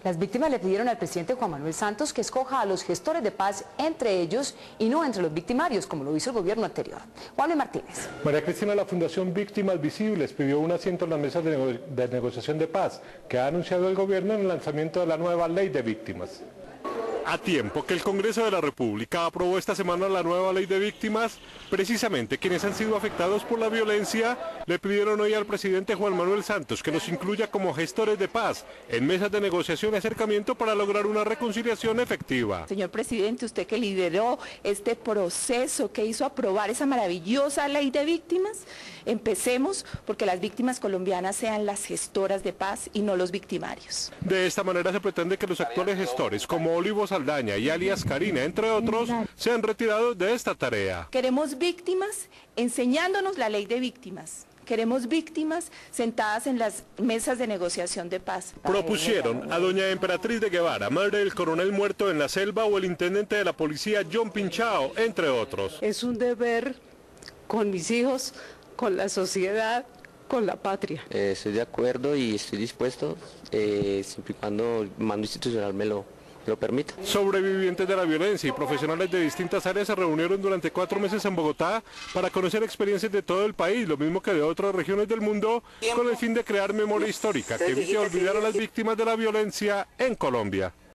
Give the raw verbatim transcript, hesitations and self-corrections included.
Las víctimas le pidieron al presidente Juan Manuel Santos que escoja a los gestores de paz entre ellos y no entre los victimarios, como lo hizo el gobierno anterior. Juan Martínez. María Cristina, la Fundación Víctimas Visibles pidió un asiento en las mesas de, nego de negociación de paz que ha anunciado el gobierno en el lanzamiento de la nueva ley de víctimas. A tiempo que el Congreso de la República aprobó esta semana la nueva ley de víctimas, precisamente quienes han sido afectados por la violencia le pidieron hoy al presidente Juan Manuel Santos que los incluya como gestores de paz en mesas de negociación y acercamiento para lograr una reconciliación efectiva. Señor presidente, usted que lideró este proceso, que hizo aprobar esa maravillosa ley de víctimas, empecemos porque las víctimas colombianas sean las gestoras de paz y no los victimarios. De esta manera se pretende que los actuales gestores como Olivo Saldaña y alias Karina, entre otros, sean retirados de esta tarea. Queremos víctimas enseñándonos la ley de víctimas. Queremos víctimas sentadas en las mesas de negociación de paz. Propusieron a doña Emperatriz de Guevara, madre del coronel muerto en la selva, o el intendente de la policía John Pinchao, entre otros. Es un deber con mis hijos, con la sociedad, con la patria. Eh, estoy de acuerdo y estoy dispuesto, eh, siempre y cuando el mando institucional me lo, me lo permita. Sobrevivientes de la violencia y profesionales de distintas áreas se reunieron durante cuatro meses en Bogotá para conocer experiencias de todo el país, lo mismo que de otras regiones del mundo, con el fin de crear memoria histórica que evite olvidar a las víctimas de la violencia en Colombia.